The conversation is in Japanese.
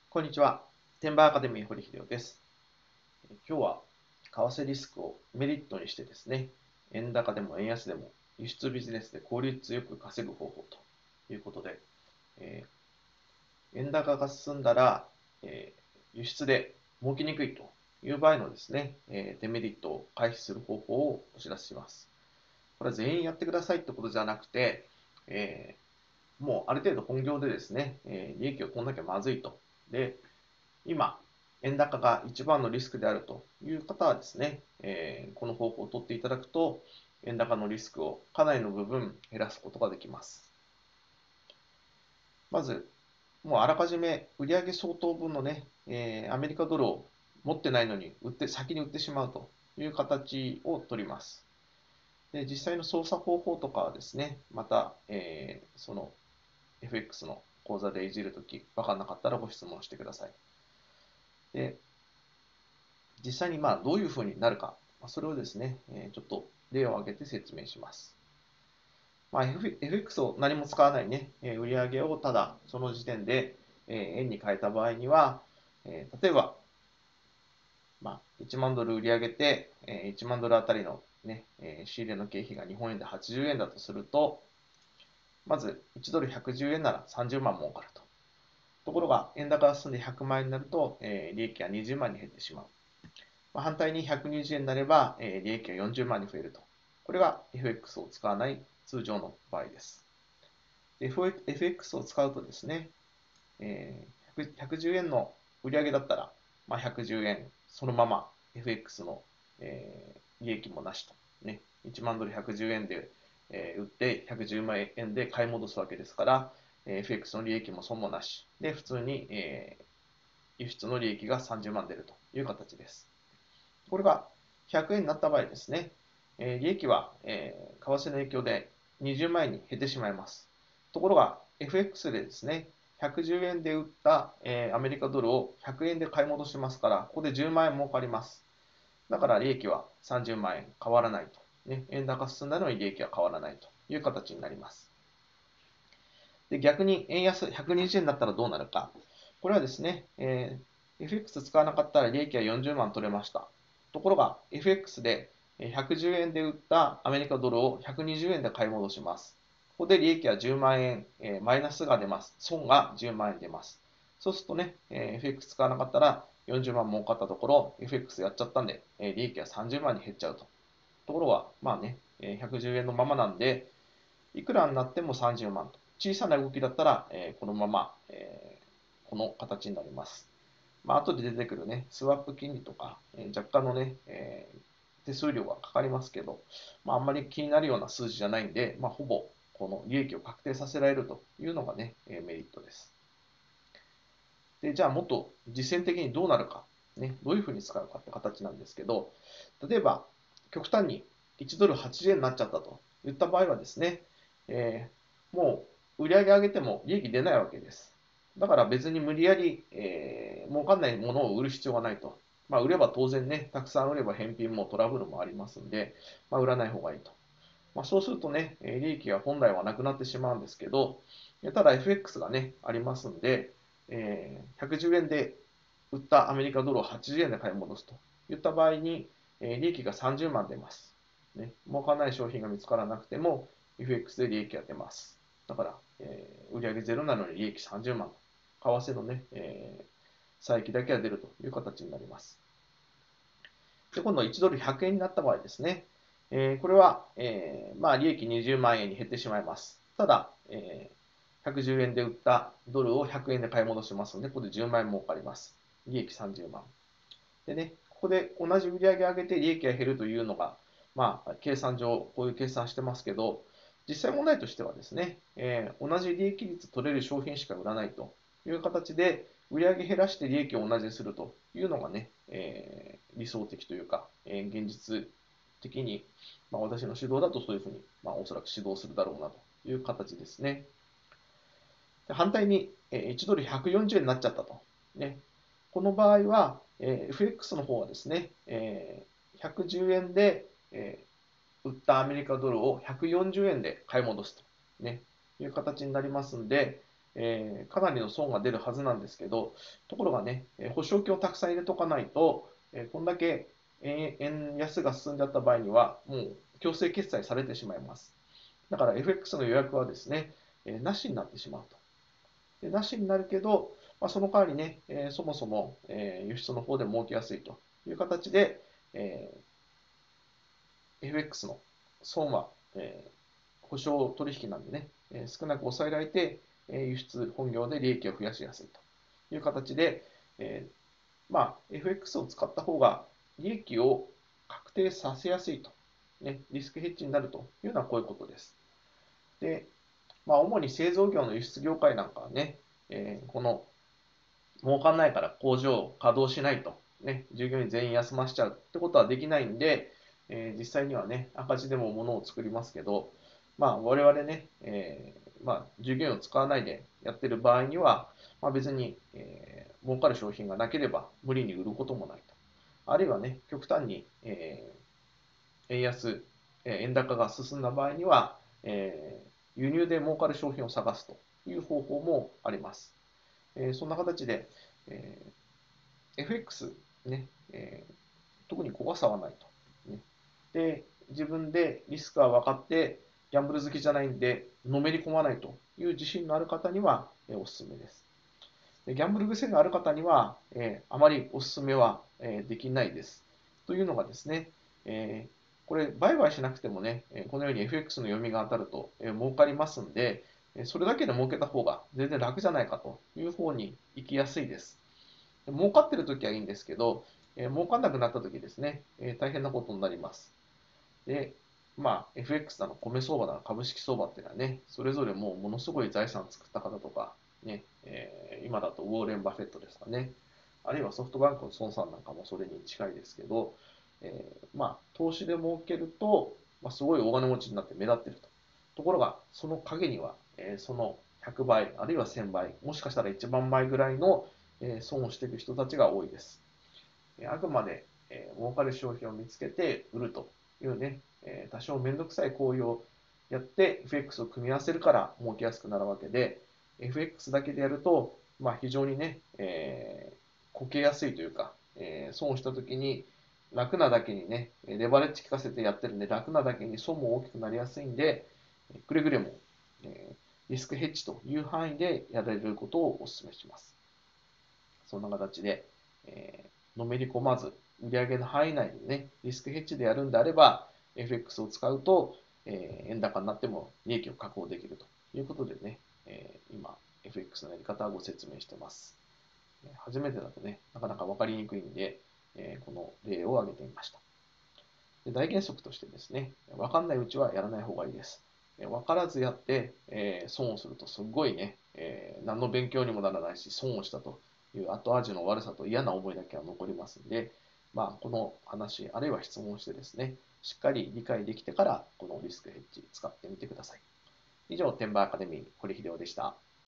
こんにちは。テンバーアカデミー堀秀夫です。今日は為替リスクをメリットにしてですね、円高でも円安でも輸出ビジネスで効率よく稼ぐ方法ということで、円高が進んだら、輸出で儲けにくいという場合のですね、デメリットを回避する方法をお知らせします。これは全員やってくださいってことじゃなくて、もうある程度本業でですね、利益を取んなきゃまずいと。で、今、円高が一番のリスクであるという方はですね、この方法を取っていただくと、円高のリスクをかなりの部分減らすことができます。まず、もうあらかじめ売上相当分のね、アメリカドルを持ってないのに先に売ってしまうという形を取ります。で、実際の操作方法とかはですね、また、その FX の講座でいじるとき、分かんなかったらご質問してください。で、実際にどういうふうになるか、それをですね、ちょっと例を挙げて説明します。FX を何も使わないね、売上をただその時点で円に変えた場合には、例えば、1万ドル売り上げて、1万ドルあたりの、ね、仕入れの経費が日本円で80円だとすると、まず1ドル110円なら30万儲かると。ところが、円高が進んで100万円になると、利益が20万に減ってしまう。反対に120円になれば、利益が40万に増えると。これが FX を使わない通常の場合です。FX を使うとですね、110円の売上だったら、110円そのまま FX の、利益もなしと。ね、1万ドル110円で、売って110万円で買い戻すわけですから、FX の利益も損もなし。で、普通に、輸出の利益が30万出るという形です。これが100円になった場合ですね、利益は、為替の影響で20万円に減ってしまいます。ところが FX でですね、110円で売った、アメリカドルを100円で買い戻しますから、ここで10万円儲かります。だから利益は30万円変わらないと。ね、円高進んだのに利益は変わらないという形になります。で、逆に円安120円だったらどうなるか。これはですね、FX 使わなかったら利益は40万取れました。ところが FX で110円で売ったアメリカドルを120円で買い戻します。ここで利益は10万円、マイナスが出ます。損が10万円出ます。そうするとね、FX 使わなかったら40万儲かったところ、FX やっちゃったんで、利益は30万に減っちゃうと。ところが、110円のままなんで、いくらになっても30万と。小さな動きだったら、このまま、この形になります。後で出てくるね、スワップ金利とか、若干のね、手数料がかかりますけど、あんまり気になるような数字じゃないんで、ほぼこの利益を確定させられるというのがね、メリットです。で、じゃあもっと実践的にどうなるか、ね、どういうふうに使うかって形なんですけど、例えば、極端に1ドル80円になっちゃったといった場合はですね、もう売り上げ上げても利益出ないわけです。だから別に無理やり、儲かんないものを売る必要がないと。売れば当然ね、たくさん売れば返品もトラブルもありますんで、売らない方がいいと。そうするとね、利益が本来はなくなってしまうんですけど、ただ FX がね、ありますんで、110円で売ったアメリカドルを80円で買い戻すといった場合に、利益が30万出ます。ね、儲かんない商品が見つからなくても、FX で利益が出ます。だから、売上ゼロなのに利益30万。為替のね、差益だけが出るという形になります。で、今度は1ドル100円になった場合ですね。これは、利益20万円に減ってしまいます。ただ、110円で売ったドルを100円で買い戻しますので、ここで10万円儲かります。利益30万。でね、ここで同じ売上上げて利益が減るというのが、計算上、こういう計算してますけど、実際問題としてはですね、同じ利益率取れる商品しか売らないという形で、売上減らして利益を同じにするというのがね、理想的というか、現実的に、私の指導だとそういうふうに、おそらく指導するだろうなという形ですね。で反対に、1ドル140円になっちゃったと。ね、この場合は、FX の方はですね、110円で、売ったアメリカドルを140円で買い戻すと、ね、いう形になりますんで、 かなりの損が出るはずなんですけど、ところがね、保証金をたくさん入れとかないと、こんだけ円安が進んじゃった場合には、もう強制決済されてしまいます。だから FX の予約はですね、なしになってしまうと。でなしになるけど、その代わりね、そもそも、輸出の方で儲けやすいという形で、FX の損は、保証取引なんでね、少なく抑えられて、輸出本業で利益を増やしやすいという形で、FX を使った方が利益を確定させやすいと、ね、リスクヘッジになるというのはこういうことです。で、主に製造業の輸出業界なんかはね、この儲かんないから工場を稼働しないと、ね、従業員全員休ませちゃうってことはできないんで、実際にはね、赤字でも物を作りますけど、我々ね、従業員を使わないでやってる場合には、別に、儲かる商品がなければ無理に売ることもないと。あるいはね、極端に、円安、円高が進んだ場合には、輸入で儲かる商品を探すという方法もあります。そんな形で、FX、ね、特に怖さはないと、ね。で、自分でリスクは分かって、ギャンブル好きじゃないんで、のめり込まないという自信のある方には、おすすめです。でギャンブル癖がある方には、あまりおすすめは、できないです。というのがですね、これ、売買しなくてもね、このように FX の読みが当たると、儲かりますんで、それだけで儲けた方が全然楽じゃないかという方に行きやすいです。儲かってるときはいいんですけど、儲かんなくなったときですね、大変なことになります。で、FX だの、米相場だの、株式相場っていうのはね、それぞれもうものすごい財産作った方とか、ね、今だとウォーレン・バフェットですかね、あるいはソフトバンクの孫さんなんかもそれに近いですけど、投資で儲けると、すごい大金持ちになって目立ってると。ところが、その陰には、その100倍、あるいは1000倍、もしかしたら1万倍ぐらいの損をしている人たちが多いです。あくまで儲かる商品を見つけて売るというね、多少めんどくさい行為をやって FX を組み合わせるから儲けやすくなるわけで、FX だけでやると、非常にね、こけやすいというか、損をしたときに楽なだけにね、レバレッジ効かせてやってるんで楽なだけに損も大きくなりやすいんで、くれぐれも、リスクヘッジという範囲でやられることをお勧めします。そんな形で、のめり込まず、売上の範囲内でね、リスクヘッジでやるんであれば、FX を使うと、円高になっても利益を確保できるということでね、今、FX のやり方をご説明してます。初めてだとね、なかなか分かりにくいんで、この例を挙げてみました。で大原則としてですね、分かんないうちはやらない方がいいです。分からずやって、損をするとすごいね、何の勉強にもならないし、損をしたという後味の悪さと嫌な思いだけは残りますんで、この話、あるいは質問してですね、しっかり理解できてから、このリスクヘッジ使ってみてください。以上、転売アカデミー、堀秀夫でした。